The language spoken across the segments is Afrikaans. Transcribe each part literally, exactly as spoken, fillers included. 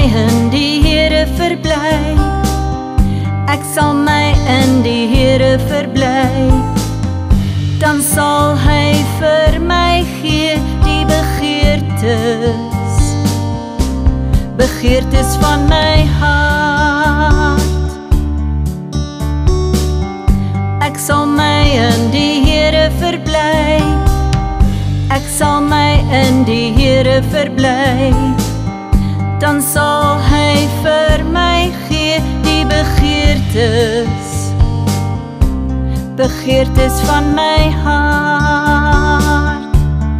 in die Here verbly. Ek sal my in die Here verbly. Dan sal hy vir my gee die begeertes, begeertes van my hart. Ek sal my in die Here verbly. Ek sal my in die Here verbly. Dan sal hy vir my gee die begeertes, begeertes van my hart.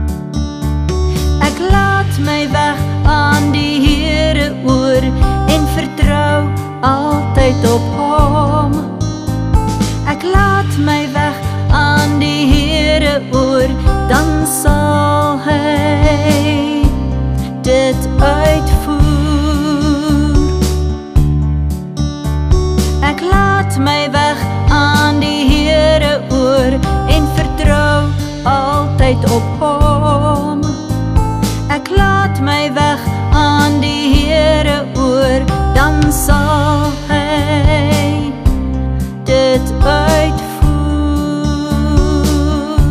Ek laat my weg aan die Here oor en vertrou altyd op hom. Ek laat my weg aan die Here oor, dan sal hy dit uitvoer. Ek laat my weg aan die Here oor en vertrou altyd op hom. Ek laat my weg aan die Here oor, dan sal hy dit uitvoer.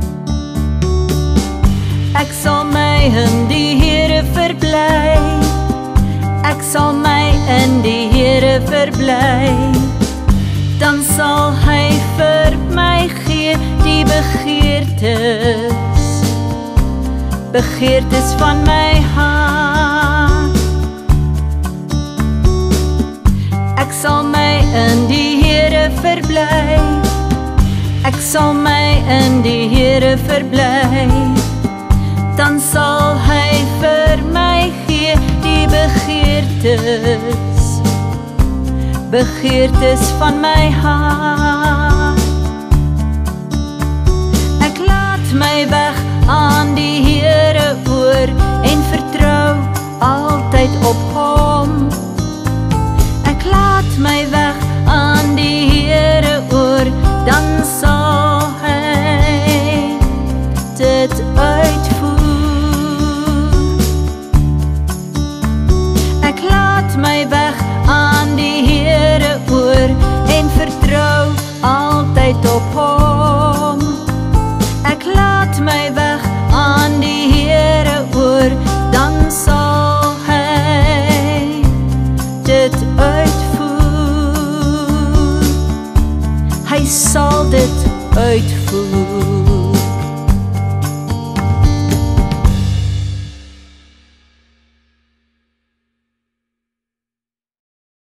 Ek sal my in die Here verbly. Ek sal my in die Here verbly. Dan sal hy vir my gee die begeertes, begeertes van my hart. Ek sal my in die Here verbly. Ek sal my in die Here verbly. Dan sal hy vir my gee die begeertes, begeertes van my hart. Ek laat my weg aan die Here oor en vertrou altyd op hom. Ek laat my weg aan die Here oor, dan sal hy dit uitvoer. Ek laat my weg aan die Here oor en vertrou altyd op hom. Ek laat my weg aan die Here oor, dan sal hy dit uitvoer. Hy sal dit uitvoer.